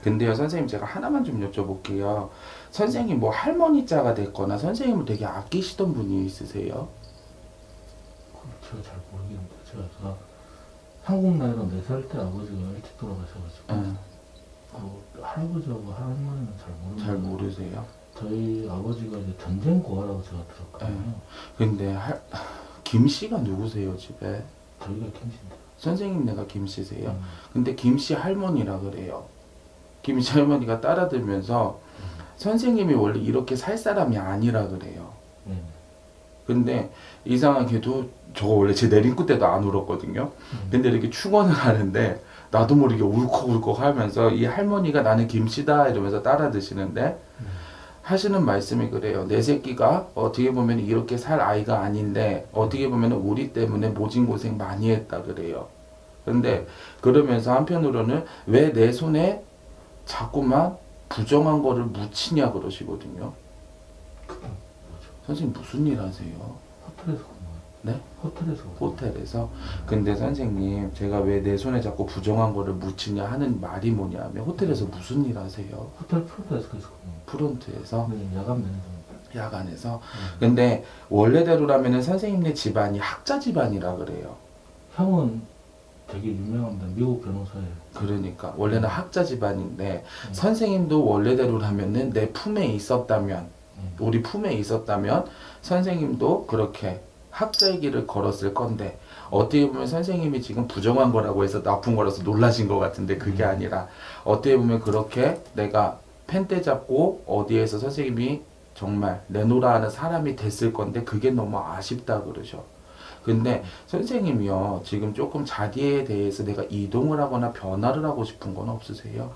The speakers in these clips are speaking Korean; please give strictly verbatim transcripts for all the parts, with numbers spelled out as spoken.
근데요 선생님 제가 하나만 좀 여쭤볼게요. 선생님 뭐 할머니 자가 됐거나 선생님을 되게 아끼시던 분이 있으세요? 제가 잘 모르겠는데 제가, 제가 한국 나이로 네 살 때 아버지가 일찍 돌아가셔가지고 응. 그 할아버지하고 할머니는 잘 모르는데 잘 모르세요? 저희 아버지가 이제 전쟁 고아라고 제가 들었거든요. 응. 근데 할, 김씨가 누구세요 집에? 저희가 김씨인데. 선생님 네가 김씨세요? 음. 근데 김씨 할머니라 그래요. 김씨 할머니가 따라들면서 음. 선생님이 원래 이렇게 살 사람이 아니라 그래요. 네. 근데 이상하게도 저거 원래 제 내림구 때도 안 울었거든요. 음. 근데 이렇게 축원을 하는데 나도 모르게 울컥울컥 하면서 이 할머니가 나는 김씨다 이러면서 따라 드시는데 음. 하시는 말씀이 그래요. 내 새끼가 어떻게 보면 이렇게 살 아이가 아닌데 어떻게 보면 우리 때문에 모진 고생 많이 했다 그래요. 근데 그러면서 한편으로는 왜 내 손에 자꾸만 부정한 거를 묻히냐 그러시거든요. 뭐죠? 선생님 무슨 일 하세요? 호텔에서 근무해요. 네? 호텔에서 근무해요. 호텔에서? 근데 선생님 제가 왜 내 손에 자꾸 부정한 거를 묻히냐 하는 말이 뭐냐면 호텔에서 무슨 일 하세요? 호텔 프로데스크에서 근무해요. 프론트에서? 네, 야간 매니저입니다. 야간에서? 네. 근데 원래대로라면 선생님네 집안이 학자 집안이라 그래요. 형은 되게 유명합니다. 미국 변호사예요. 그러니까 원래는 학자 집안인데 음. 선생님도 원래대로라면은 내 품에 있었다면 음. 우리 품에 있었다면 선생님도 그렇게 학자의 길을 걸었을 건데 어떻게 보면 선생님이 지금 부정한 거라고 해서 나쁜 거라서 놀라신 것 같은데 그게 음. 아니라 어떻게 보면 그렇게 내가 펜대 잡고 어디에서 선생님이 정말 내놓으라 하는 사람이 됐을 건데 그게 너무 아쉽다 그러셔. 근데 선생님이요 지금 조금 자기에 대해서 내가 이동을 하거나 변화를 하고 싶은 건 없으세요?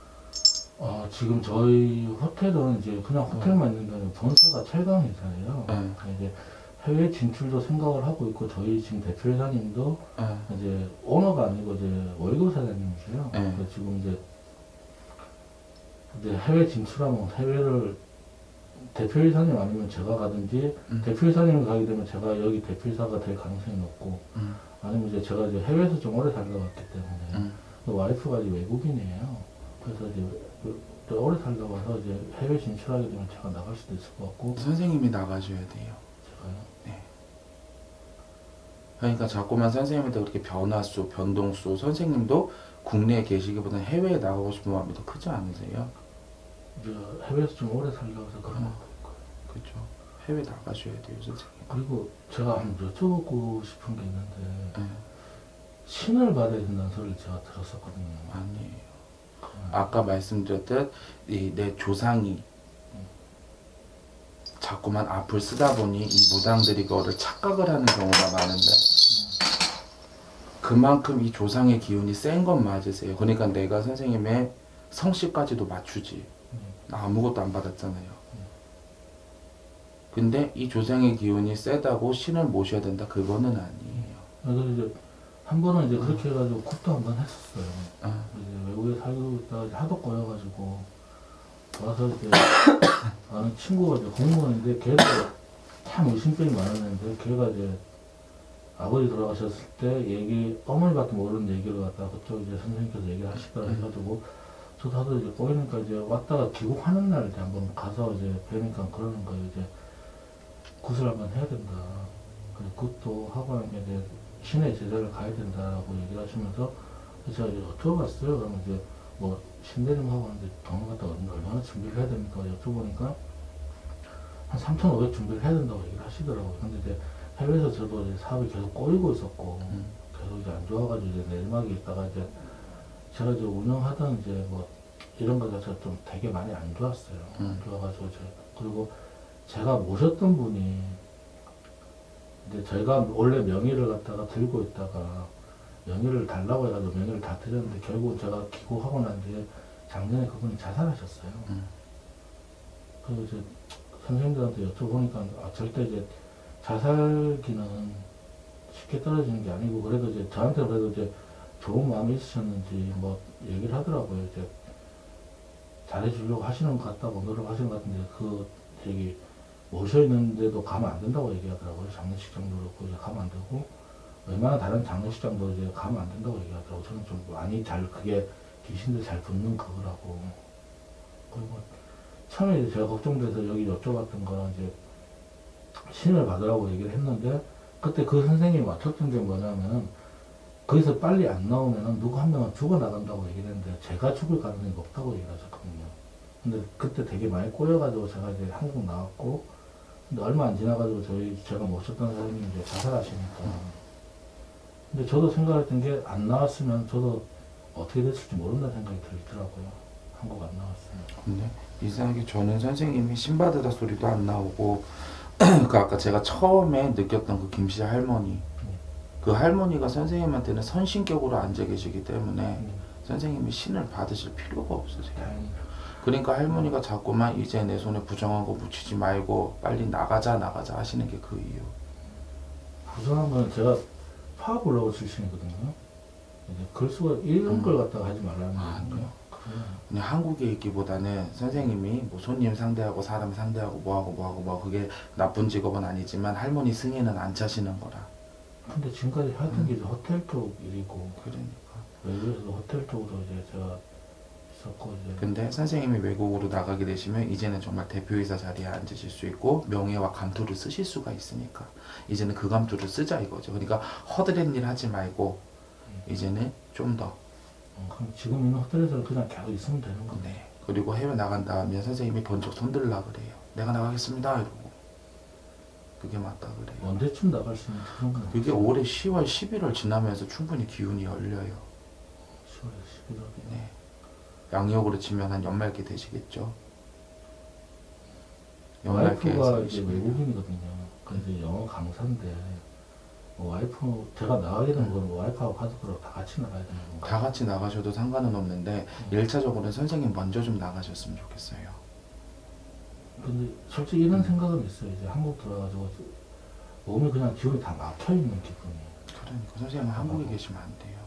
어, 지금 저희 호텔은 이제 그냥 호텔만 있는 게 아니라 본사가 철강회사예요. 네. 이제 해외 진출도 생각을 하고 있고 저희 지금 대표이사님도 네. 이제 오너가 아니고 이제 월급 사장님이세요. 네. 그래서 지금 이제 이제 해외 진출하면 해외를 대표이사님 아니면 제가 가든지 음. 대표이사님이 가게 되면 제가 여기 대표이사가 될 가능성이 높고 음. 아니면 이제 제가 이제 해외에서 좀 오래 살다 왔기 때문에 음. 와이프가 이제 외국인이에요. 그래서 이제 또 오래 살다 와서 이제 해외 진출하게 되면 제가 나갈 수도 있을 것 같고 선생님이 나가셔야 돼요. 제가요. 그러니까 자꾸만 선생님한테 그렇게 변화수, 변동수, 선생님도 국내에 계시기보다는 해외에 나가고 싶은 마음이 더 크지 않으세요? 이제 해외에서 좀 오래 살다 와서 그런 음. 거. 그렇죠. 해외 나가셔야 돼요, 선생님. 그리고 제가 한 여쭤보고 싶은 게 있는데 네. 신을 받아야 된다는 소리를 제가 들었었거든요. 아니에요. 음. 아까 말씀드렸듯 이 내 조상이 자꾸만 앞을 쓰다 보니 이 무당들이 그거를 착각을 하는 경우가 많은데 그만큼 이 조상의 기운이 센 건 맞으세요. 그러니까 내가 선생님의 성씨까지도 맞추지. 음. 나 아무것도 안 받았잖아요. 근데 이 조상의 기운이 세다고 신을 모셔야 된다? 그거는 아니에요. 그래서 이제 한 번은 이제 그렇게 해가지고 굿도 한 번 했었어요. 아, 이제 외국에 살고 있다가 이제 하도 꼬여가지고 와서 이제 아는 친구가 이제 공무원인데 걔도 참 의심병이 많았는데 걔가 이제 아버지 돌아가셨을 때 얘기 어머니밖에 모르는 얘기를 갖다가 그쪽 이제 선생님께서 얘기를 하시더라 해가지고 저도 하도 이제 꼬이니까 이제 왔다가 귀국하는 날 이제 한번 가서 이제 뵈니까 그러는 거예요. 이제 굿을 한번 해야 된다. 그래서 굿도 하고 나면 이제 신의 제자를 가야 된다라고 얘기를 하시면서 제가 이제 여쭤봤어요. 그러면 이제 뭐 신대림하고 하는데 돈을 갖다 얼마나 준비를 해야 됩니까? 여쭤보니까 한 삼천오백 준비를 해야 된다고 얘기를 하시더라고요. 근데 이제 해외에서 저도 이제 사업이 계속 꼬이고 있었고 음. 계속 이제 안 좋아가지고 이제 내리막에 있다가 이제 제가 이제 운영하던 이제 뭐 이런 거 자체가 좀 되게 많이 안 좋았어요. 음. 좋아가지고 이제 그리고 제가 모셨던 분이 이제 저희가 원래 명의를 갖다가 들고 있다가 명의를 달라고 해가지고 명의를 다 드렸는데 결국 제가 귀국하고 난 뒤에 작년에 그분이 자살하셨어요. 음. 그래서 이제 선생님들한테 여쭤보니까 아, 절대 이제 자살기는 쉽게 떨어지는 게 아니고 그래도 이제 저한테 그래도 이제 좋은 마음이 있으셨는지 뭐 얘기를 하더라고요. 이제 잘해주려고 하시는 것 같다고 노력하시는 것 같은데 그 저기 모셔 있는데도 가면 안 된다고 얘기하더라고요. 장례식장도 그렇고 이제 가면 안 되고 웬만한 다른 장례식장도 이제 가면 안 된다고 얘기하더라고요. 저는 좀 많이 잘 그게 귀신들 잘 붙는 그거라고. 그리고 처음에 이제 제가 걱정돼서 여기 여쭤봤던 거는 이제 신을 받으라고 얘기를 했는데 그때 그 선생님이 맞췄던 게 뭐냐면은 거기서 빨리 안 나오면은 누구 한 명은 죽어나간다고 얘기를 했는데 제가 죽을 가능성이 높다고 얘기를 하셨거든요. 근데 그때 되게 많이 꼬여가지고 제가 이제 한국 나왔고 근데 얼마 안 지나가지고 저희 제가 모셨던 사장님이 이제 자살하시니까 근데 저도 생각했던 게 안 나왔으면 저도 어떻게 됐을지 모른다는 생각이 들더라고요. 한국 안 나왔으면. 근데 이상하게 저는 선생님이 신받으다 소리도 안 나오고 그 아까 제가 처음에 느꼈던 그 김씨 할머니 그 할머니가 선생님한테는 선신격으로 앉아 계시기 때문에 음. 선생님이 신을 받으실 필요가 없으세요. 다행이다. 그러니까 할머니가 자꾸만 이제 내 손에 부정한 거 묻히지 말고 빨리 나가자 나가자 하시는 게 그 이유. 부정한 건 제가 파업 올라고 출신이거든요. 이제 글쓰고 이런 음. 걸 갖다가 하지 말라는 아, 거예요. 아니요. 그냥 그냥 한국에 있기보다는 선생님이 뭐 손님 상대하고 사람 상대하고 뭐하고 뭐하고 뭐 그게 나쁜 직업은 아니지만 할머니 승인은 안 차시는 거라. 근데 지금까지 하던 음. 게 이제 호텔 쪽 일이고 그러니까. 외국에서도 호텔 쪽으로 이제 제가 있었고 이제 근데 선생님이 외국으로 나가게 되시면 이제는 정말 대표이사 자리에 앉으실 수 있고 명예와 감투를 쓰실 수가 있으니까 이제는 그 감투를 쓰자 이거죠. 그러니까 허드렛 일 하지 말고 이제는 좀 더. 어, 그럼 지금 있는 호텔에서는 그냥 계속 있으면 되는 거네. 네. 그리고 해외 나간 다음에 선생님이 번쩍 손들라 그래요. 내가 나가겠습니다 이러고. 그게 맞다 그래요. 언제쯤 나갈 수 있는 그런 건 그게 올해 시월, 십일월 지나면서 충분히 기운이 열려요. 시월 십일월에 네. 양력으로 치면 한 연말기 되시겠죠. 와이프가 이제 이십일 일. 외국인이거든요. 그래서 이제 영어 강사인데 뭐 와이프 제가 나가게 되면 그건 와이프하고 가족들하고 다 같이 나가야 되는 건가? 다 같이 나가셔도 상관은 없는데 일차적으로는 선생님 먼저 좀 나가셨으면 좋겠어요. 근데 솔직히 이런 음. 생각은 있어요. 이제 한국 들어가지고 몸이 그냥 기운이 다 막혀 있는 기분이에요. 그러니까 선생님은 한국에 계시면 안 돼요.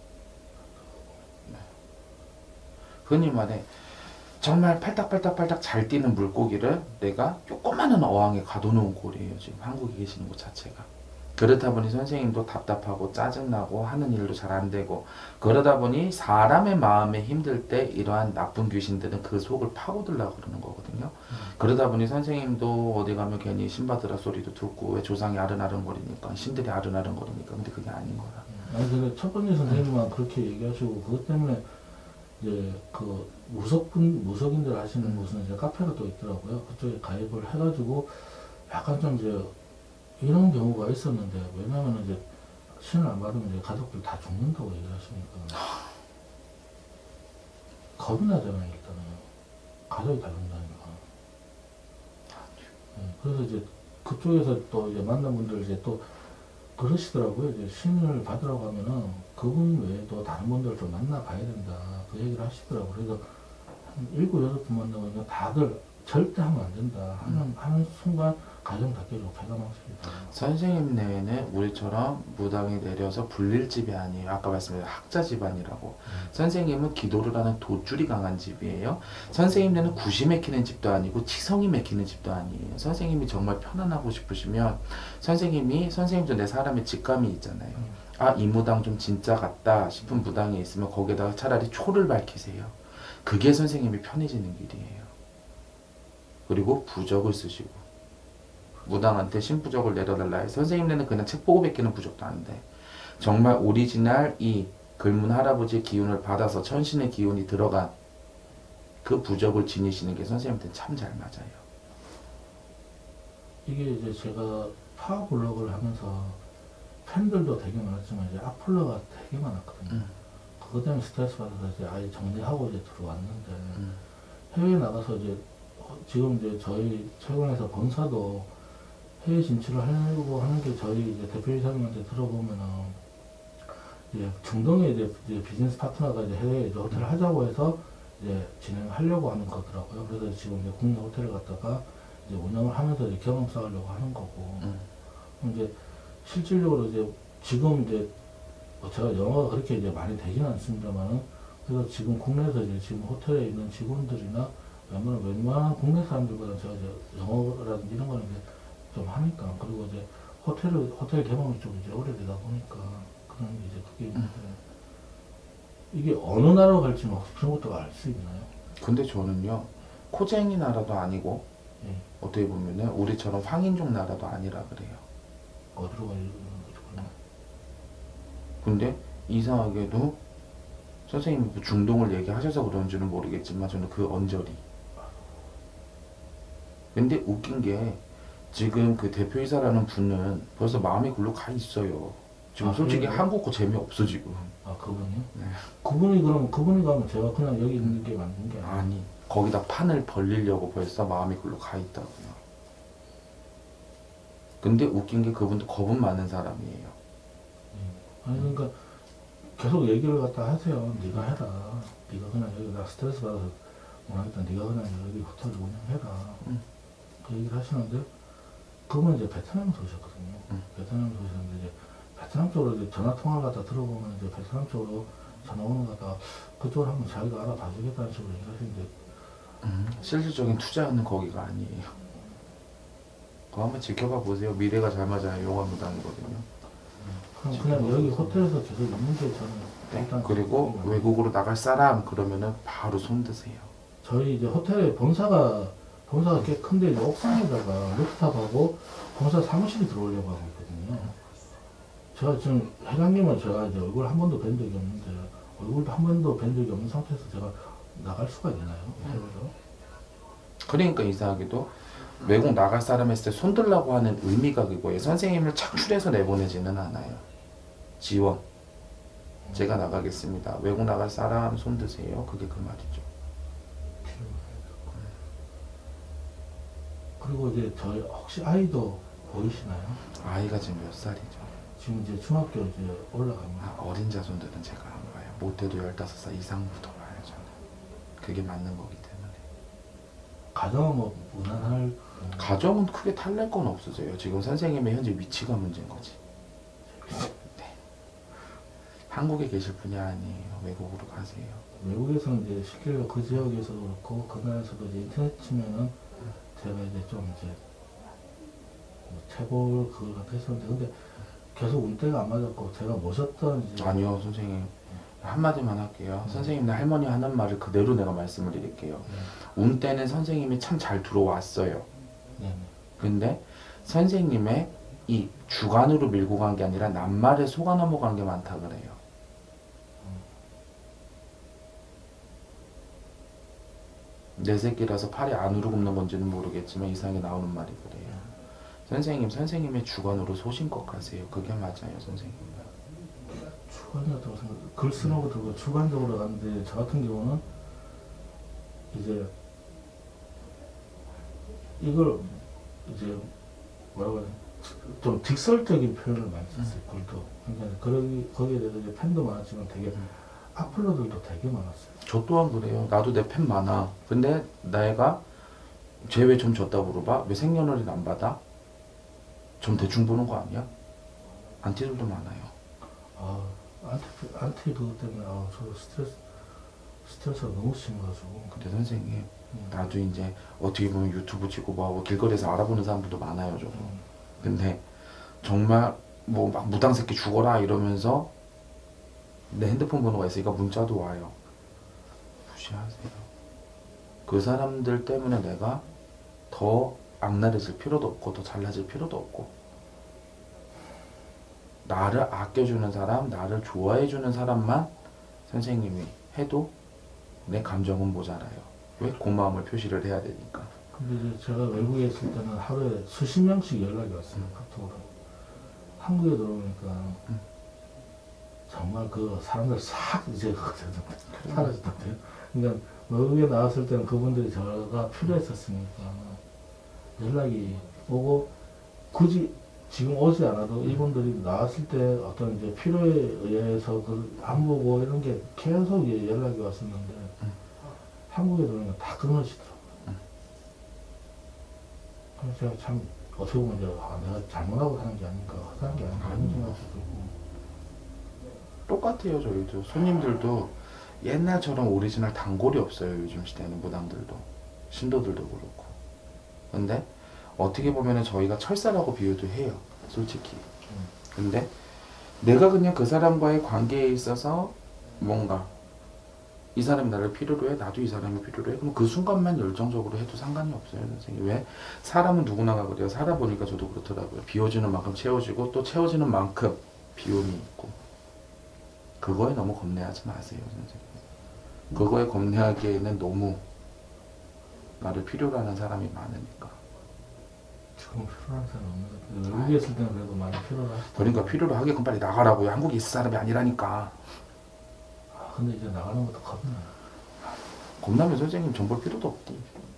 네. 흔히 말해 정말 팔딱팔딱팔딱 잘 뛰는 물고기를 내가 조그마한 어항에 가둬놓은 꼴이에요. 지금 한국에 계시는 것 자체가. 그렇다 보니 선생님도 답답하고 짜증나고 하는 일도 잘 안 되고 그러다 보니 사람의 마음에 힘들 때 이러한 나쁜 귀신들은 그 속을 파고들려고 그러는 거거든요. 음. 그러다 보니 선생님도 어디 가면 괜히 신받으라 소리도 듣고 왜 조상이 아른아른거리니까 신들이 아른아른거리니까 근데 그게 아닌 거라. 아니 근데 첫 번째 선생님은 그렇게 얘기하시고 그것 때문에 이제 그 무속분 무속인들 하시는 무슨 이제 카페가 또 있더라고요. 그쪽에 가입을 해가지고 약간 좀 이제 이런 경우가 있었는데 왜냐면 이제 신을 안 받으면 이제 가족들 다 죽는다고 얘기를 하시니까 겁이 나잖아요 일단은 가족이 다 죽는다니까. 네, 그래서 이제 그쪽에서 또 이제 만난 분들 이제 또 그러시더라고요. 이제 신을 받으라고 하면은 그분 외에도 다른 분들 좀 만나봐야 된다. 그 얘기를 하시더라고요. 그래서 한 일곱, 여덟 분 만나보니까 다들 절대 하면 안 된다. 하는, 하는 순간 가정 다 깨지고 배가 망습니다. 선생님 내에는 우리처럼 무당이 내려서 불릴 집이 아니에요. 아까 말씀드린 학자 집안이라고. 음. 선생님은 기도를 하는 돛줄이 강한 집이에요. 선생님네는 굿이 맥히는 집도 아니고 치성이 맥히는 집도 아니에요. 선생님이 정말 편안하고 싶으시면 선생님이 선생님도 내 사람의 직감이 있잖아요. 음. 아, 이 무당 좀 진짜 같다 싶은 무당이 있으면 거기에다가 차라리 초를 밝히세요. 그게 선생님이 편해지는 길이에요. 그리고 부적을 쓰시고 무당한테 신부적을 내려달라 해서 선생님네는 그냥 책 보고 베끼는 부적도 안 돼. 정말 오리지널 이 글문 할아버지의 기운을 받아서 천신의 기운이 들어간 그 부적을 지니시는 게 선생님한테 참 잘 맞아요. 이게 이제 제가 파워 블로그를 하면서 팬들도 되게 많았지만 이제 악플러가 되게 많았거든요. 음. 그것 때문에 스트레스 받아서 이제 아예 정리하고 이제 들어왔는데 음. 해외에 나가서 이제 지금 이제 저희 최근에서 본사도 해외 진출을 하려고 하는 게 저희 이제 대표이사님한테 들어보면은 이제 중동에 이제, 이제 비즈니스 파트너가 이제 해외에 이제 호텔을 하자고 해서 이제 진행하려고 하는 거더라고요. 그래서 지금 이제 국내 호텔을 갖다가 이제 운영을 하면서 이제 경험 쌓으려고 하는 거고. 음. 이제 실질적으로 이제 지금 이제 뭐 제가 영어가 그렇게 이제 많이 되지는 않습니다만은 그래서 지금 국내에서 이제 지금 호텔에 있는 직원들이나 웬만한, 웬만한 국내 사람들보다 제가 이제 영어라든지 이런 거는 이제 좀 하니까 그리고 이제 호텔을 호텔 개방이 좀 이제 오래되다 보니까 그런 이제 그게 있는데 이게 어느 나라로 갈지 막 그런 것도 알 수 있나요? 근데 저는요 코쟁이 나라도 아니고 예. 어떻게 보면은 우리처럼 황인종 나라도 아니라 그래요. 어디로 가요? 근데 이상하게도 선생님이 뭐 중동을 얘기하셔서 그런지는 모르겠지만 저는 그 언저리. 근데 웃긴 게 지금 그 대표이사라는 분은 벌써 마음이 글로 가 있어요. 지금 아, 솔직히 그래요? 한국 거 재미없어 지금. 아 그분이요? 네. 그분이 그럼 그분이 가면 제가 그냥 여기 있는 게 맞는 게 아니에요? 아니 거기다 판을 벌리려고 벌써 마음이 글로 가 있다고요. 근데 웃긴 게 그분도 겁은 많은 사람이에요. 아니 그러니까 계속 얘기를 갖다 하세요. 네가 해라. 네가 그냥 여기 나 스트레스 받아서 원하겠다. 네가 그냥 여기 호텔 운영해라. 응. 그 얘기를 하시는데 그분은 이제 베트남에서 오셨거든요. 응. 베트남에서 오셨는데 이제 베트남 쪽으로 이제 전화 통화를 갖다 들어보면 이제 베트남 쪽으로 전화 오는 거 갖다가 그쪽을 한번 자기가 알아봐 주겠다는 식으로 얘기하시는데 음, 실질적인 투자는 거기가 아니에요. 그거 한번 지켜봐 보세요. 미래가 잘 맞아요. 용화무당이거든요. 그럼 그냥 여기 호텔에서 계속 있는 게 저는 네. 일단 그리고 그렇거든요. 외국으로 나갈 사람 그러면은 바로 손드세요. 저희 이제 호텔에 본사가 본사가 꽤 큰데 이제 옥상에다가 루프탑하고 본사 사무실이 들어오려고 하고 있거든요. 제가 지금 회장님은 제가 이제 얼굴 한 번도 뵌 적이 없는데 얼굴도 한 번도 뵌 적이 없는 상태에서 제가 나갈 수가 있나요? 해외로? 그러니까 이상하게도 외국 나갈 사람 했을 때 손들라고 하는 의미가 그거예요. 선생님을 착출해서 내보내지는 않아요. 지원. 제가 나가겠습니다. 외국 나갈 사람 손드세요. 그게 그 말이죠. 그리고 이제 저희 혹시 아이도 보이시나요? 아이가 지금 몇 살이죠? 지금 이제 중학교 이제 올라갑니다. 아, 어린 자손들은 제가 안 봐요. 못해도 열다섯 살 이상부터 봐요 저는. 그게 맞는 거기 때문에. 가정은 뭐 무난할 뭐 가정은 크게 탈날 건 없으세요. 지금 선생님의 현재 위치가 문제인 거지. 네. 한국에 계실 분이 아니에요. 외국으로 가세요. 외국에서는 이제 실제로 그 지역에서도 그렇고 그 나라에서도 이제 인터넷 치면은 제가 이제 좀 이제 뭐 채볼 그걸 갖다 했었는데 근데 계속 운대가 안 맞았고 제가 모셨던 이제 아니요 선생님. 한마디만 할게요. 선생님네 할머니 하는 말을 그대로 내가 말씀을 드릴게요. 운 때는 선생님이 참 잘 들어왔어요. 네. 근데 선생님의 이 주관으로 밀고 간 게 아니라 낱말에 속아 넘어간 게 많다 그래요. 내 새끼라서 팔이 안으로 굽는 건지는 모르겠지만 이상하게 나오는 말이 그래요. 선생님, 선생님의 주관으로 소신껏 가세요. 그게 맞아요, 선생님. 주관이었다고 생각. 글 쓰는 것도 그렇고 주관적으로 가는데 저 같은 경우는 이제 이걸 이제 뭐라고 해야 되나 좀 직설적인 표현을 많이 썼어요. 글도. 그러니까 거기 거기에 대해서 이제 팬도 많았지만 되게 악플러들도 되게 많았어요. 저 또한 그래요. 나도 내 팬 많아. 근데 내가 쟤 왜 점 줬다 물어봐? 왜 생년월일 안 받아? 점 대충 보는 거 아니야? 안티들도 많아요. 아 안티 안티 그것 때문에 아 저 스트레스 스트레스가 너무 심해가지고. 근데 선생님, 음. 나도 이제 어떻게 보면 유튜브 찍고 뭐하고 길거리에서 알아보는 사람들도 많아요, 저도. 음. 근데 정말 뭐 막 무당 새끼 죽어라 이러면서 내 핸드폰 번호가 있으니까 문자도 와요. 무시하세요. 그 사람들 때문에 내가 더 악랄해질 필요도 없고 더 잘나질 필요도 없고 나를 아껴주는 사람, 나를 좋아해주는 사람만 선생님이 해도 내 감정은 모자라요. 왜? 고마움을 표시를 해야 되니까. 근데 이제 제가 외국에 있을 때는 하루에 수십 명씩 연락이 왔어요. 음. 카톡으로. 한국에 들어오니까 음. 정말 그 사람들 싹 이제 사라졌던데요. 그러니까 외국에 나왔을 때는 그분들이 저가 필요했었으니까 연락이 오고 굳이 지금 오지 않아도 이분들이 나왔을 때 어떤 이제 필요에 의해서 그걸 안 보고 이런 게 계속 이제 연락이 왔었는데 음. 한국에 들어오니까 다 끊어지더라고요. 음. 그래서 제가 참 어떻게 보면 이제 아, 내가 잘못하고 사는 게 아닌가 사는 게 아닌가 이런 생각도 들고. 똑같아요. 저희도 손님들도 옛날처럼 오리지널 단골이 없어요. 요즘 시대는 무당들도 신도들도 그렇고. 근데 어떻게 보면은 저희가 철사라고 비유도 해요. 솔직히. 근데 내가 그냥 그 사람과의 관계에 있어서 뭔가 이 사람이 나를 필요로 해, 나도 이 사람이 필요로 해. 그럼 그 순간만 열정적으로 해도 상관이 없어요, 선생님. 왜? 사람은 누구나가 그래요. 살아보니까 저도 그렇더라고요. 비워지는 만큼 채워지고 또 채워지는 만큼 비움이 있고. 그거에 너무 겁내하지 마세요, 선생님. 그거에 겁내하기에는 너무 나를 필요로 하는 사람이 많으니까. 지금 필요한 사람 없는 것 같아요. 외국에 있을 때는 그래도 많이 필요로 하시더라고요. 그러니까 필요로 하게끔 빨리 나가라고요. 한국에 있을 사람이 아니라니까. 아, 근데 이제 나가는 것도 겁이 나요. 겁나면 선생님 전 볼 필요도 없고.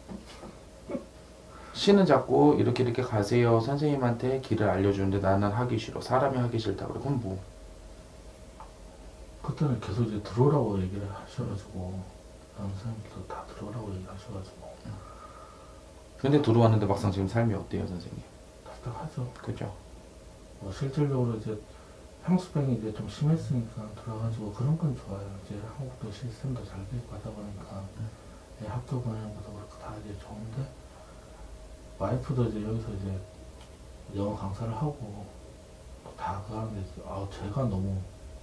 신은 자꾸 이렇게 이렇게 가세요. 선생님한테 길을 알려주는데 나는 하기 싫어. 사람이 하기 싫다 그래. 그럼 뭐? 그때는 계속 이제 들어오라고 얘기를 하셔가지고 다른 사람들도 다 들어오라고 얘기하셔가지고 근데 들어왔는데 막상 지금 삶이 어때요, 선생님? 답답하죠. 그죠? 뭐 실질적으로 이제 향수병이 이제 좀 심했으니까 들어가지고 그런 건 좋아요. 이제 한국도 시스템도 잘 돼 있고 하다 보니까 예, 학교 보내는 것도 그렇고 다 이제 좋은데 와이프도 이제 여기서 이제 영어 강사를 하고 다 그러는데 아 제가 너무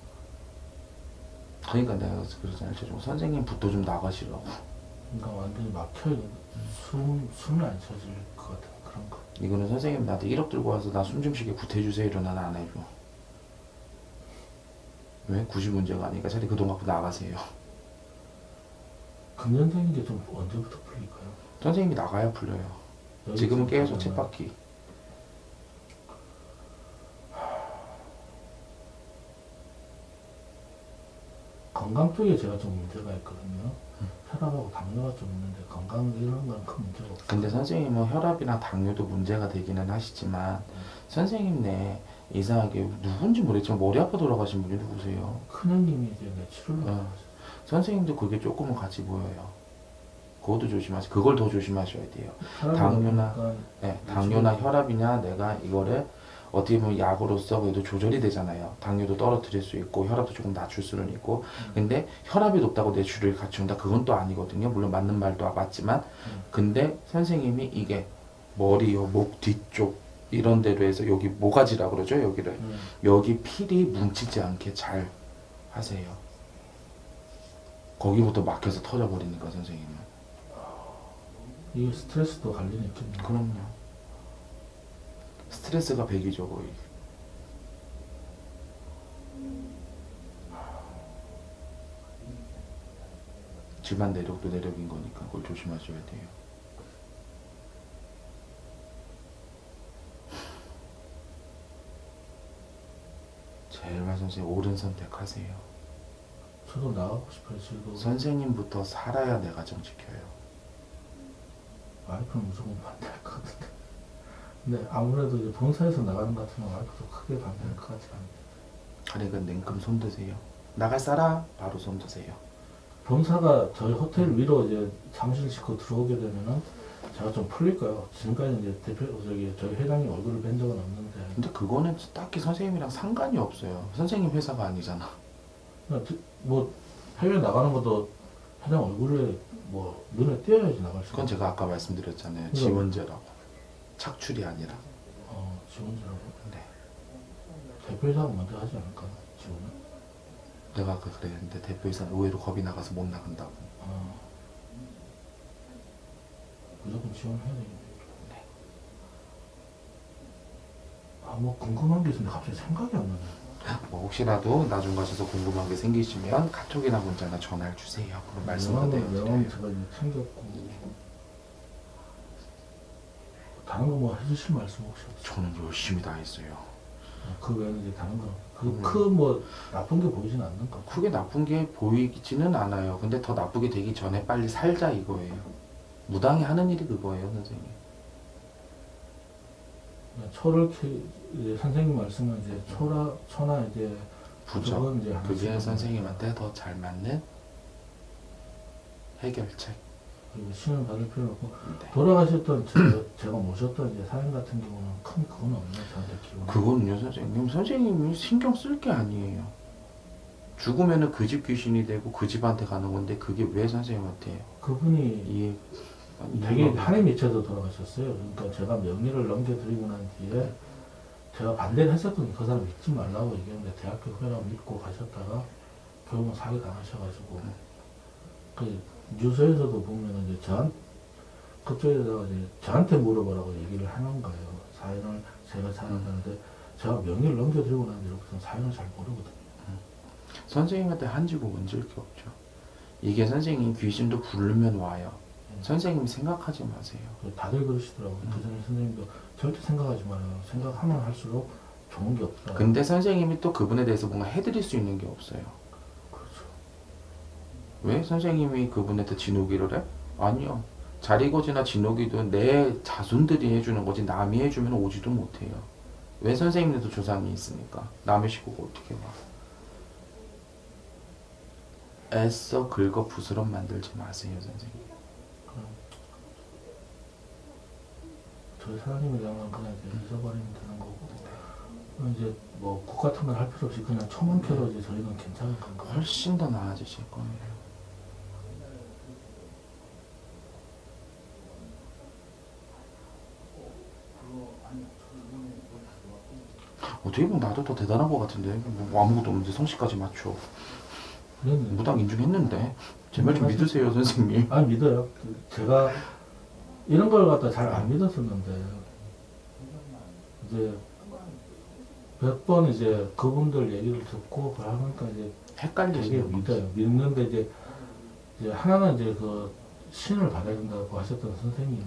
그러니까 내가 그러잖아요. 좀 선생님부터 좀 나가시라고. 그러니까 완전히 막혀요. 숨 숨이 안 쉬어질 것 같은 그런 거. 이거는 선생님 나한테 일억 들고 와서 나 숨 좀 쉬게 구태주세요 이러면 안 해줘. 왜? 굳이 문제가 아니니까 차라리 그 돈 갖고 나가세요. 금전적인 게 좀 언제부터 풀릴까요? 선생님이 나가야 풀려요. 지금은 계속 쳇바퀴. 건강 쪽에 제가 좀 문제가 있거든요. 혈압하고 당뇨가 좀 있는데 건강 이런 건 큰 문제가 없어요. 근데 선생님은 혈압이나 당뇨도 문제가 되기는 하시지만 선생님 내 이상하게 누군지 모르겠지만 머리 아파 돌아가신 분이 누구세요? 큰형님이 이제 내 치료를 어. 하셔서 선생님도 그게 조금은 같이 보여요. 그것도 조심하세요. 그걸 더 조심하셔야 돼요. 혈압이 당뇨나 높으니까 네, 당뇨나 혈압이냐 내가 이거를 어떻게 보면 약으로서 그래도 조절이 되잖아요. 당뇨도 떨어뜨릴 수 있고 혈압도 조금 낮출 수는 있고 음. 근데 혈압이 높다고 내 주를 갖춘다 그건 또 아니거든요. 물론 맞는 말도 맞지만 음. 근데 선생님이 이게 머리 요 목 뒤쪽 이런 데로 해서 여기 모가지라 그러죠 여기를 음. 여기 필이 뭉치지 않게 잘 하세요. 거기부터 막혀서 터져버리니까 선생님은. 이게 스트레스도 관련이 있겠네요. 그럼요. 스트레스가 백이죠 거의. 집안 내력도 내력인 거니까 그걸 조심하셔야 돼요. 제발 선생님 옳은 선택하세요. 저도 나가고 싶어요. 저도 선생님부터 살아야 내 가정 지켜요. 와이프는 무조건 반대할 것 같은데. 근데 아무래도 이제 본사에서 나가는 것 같으면 와이프도 크게 반대할 것 같지 않아요. 그러니까 냉큼 손드세요. 나갈 사람 바로 손드세요. 본사가 저희 호텔 위로 이제 사무실 짓고 들어오게 되면은 제가 좀 풀릴 거예요. 지금까지 이제 대표 저기 저희 회장님 얼굴을 뵌 적은 없는데. 근데 그거는 딱히 선생님이랑 상관이 없어요. 선생님 회사가 아니잖아. 그냥 드- 뭐 해외 나가는 것도 회장 얼굴에 뭐 눈에 띄어야지 나갈 수. 그건 제가 아까 말씀드렸잖아요. 그럼. 지원제라고. 착출이 아니라. 어 지원자라고. 네. 대표이사가 먼저 하지 않을까 지원은? 내가 아까 그랬는데 대표이사는 의외로 겁이 나가서 못 나간다고. 어. 무조건 지원해야 되겠네. 네. 아뭐 궁금한 게 있는데 갑자기 생각이 안 나네. 뭐 혹시라도 나중 가셔서 궁금한 게 생기시면 카톡이나 문자나 전화를 주세요. 그럼 말씀도 명함은 명함 드려요. 제가 이제 챙겼고 다른 거 뭐 해주실 말씀 혹시 없어요? 저는 열심히 다 했어요. 그 외에는 이제 다른 거 음. 그 큰 뭐 나쁜 게 보이진 않는 거. 크게 나쁜 게 보이지는 않아요. 근데 더 나쁘게 되기 전에 빨리 살자 이거예요. 무당이 하는 일이 그거예요, 선생님. 초를 키 이제 선생님 말씀은 이제 초라 초나 이제 부적. 부적은 이제 하나씩 그게 하는 선생님한테 더 잘 맞는 해결책. 그리고 신을 받을 필요 없고 네. 돌아가셨던 저, 제가 모셨던 이제 사연 같은 경우는 큰 그건 없네요. 저한테 기분. 그거는요, 선생님. 선생님이 신경 쓸 게 아니에요. 죽으면은 그 집 귀신이 되고 그 집한테 가는 건데 그게 왜 선생님한테 해요? 그분이 이해 아니, 되게 이해가 한에 미쳐서 돌아가셨어요. 그러니까 제가 명의를 넘겨드리고 난 뒤에 제가 반대를 했었거든요. 그 사람 믿지 말라고 얘기했는데 대학교 후배라고 믿고 가셨다가 결국은 사기 당하셔가지고 그 뉴스에서도 보면은 이제 전 그쪽에다가 이제 저한테 물어보라고 얘기를 하는 거예요. 사연을 제가 잘한다는데 제가 명의를 넘겨드리고 난 뒤로부터는 사연을 잘 모르거든요. 선생님한테 한지고 얹을 게 없죠. 이게 선생님 귀신도 부르면 와요. 음. 선생님 생각하지 마세요. 다들 그러시더라고요. 음. 그전에 선생님도 절대 생각하지 말아요. 생각하면 할수록 좋은 게 없다. 근데 선생님이 또 그분에 대해서 뭔가 해드릴 수 있는 게 없어요. 그렇죠. 왜 선생님이 그분한테 진호기를 해? 아니요. 자리거지나 진호기도 내 자손들이 해주는 거지 남이 해주면 오지도 못해요. 왜 선생님들도 조상이 있으니까 남의 식구가 어떻게 와. 애써 긁어 부스럼 만들지 마세요 선생님. 그럼 저희 사장님이랑은 그냥 이제 잊어버리면 되는 거고 이제 뭐 국 같은 걸 할 필요 없이 그냥 초만 켜도 이제 저희는 괜찮은 건가요? 훨씬 더 나아지실 거예요. 어떻게 보면 나도 더 대단한 것 같은데 뭐 아무것도 없는데 성씨까지 맞춰. 그랬는데 무당 인중했는데 제 말 좀 믿으세요 선생님. 아 믿어요. 제가 이런 걸 갖다 잘 안 믿었었는데 이제 몇 번 이제 그분들 얘기를 듣고 그러니까 이제 되게 헷갈리시는 거지. 믿어요. 믿는데 이제 이제 하나는 이제 그 신을 받아야 된다고 하셨던 선생님이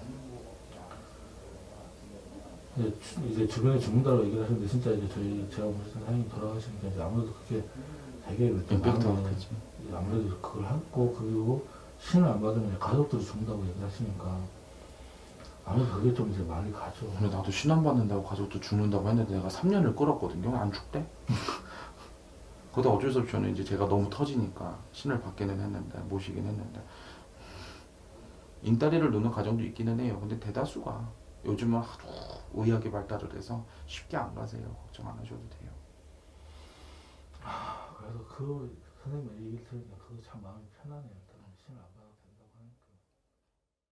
이제, 주, 이제 주변에 죽는다고 얘기를 하셨는데 진짜 이제 저희 제가 보셨던 선생님이 돌아가시니까 이제 아무래도 그게 되게 임팩트가 마음에 크지. 아무래도 그걸 하고 그리고 신을 안 받으면 이제 가족들이 죽는다고 얘기하시니까 아무래도 그게 좀 이제 말이 가죠. 근데 나도 신안 받는다고 가족도 죽는다고 했는데 내가 삼 년을 끌었거든요. 안 죽대? 그러다 어쩔 수 없이 저는 이제 제가 너무 터지니까 신을 받기는 했는데 모시긴 했는데 인따리를 놓는 가정도 있기는 해요. 근데 대다수가 요즘은 하도 의학이 발달을 해서 쉽게 안 가세요. 걱정 안 하셔도 돼요. 그래서 그 선생님 얘기를 들으니까 그거 참 마음이 편하네요.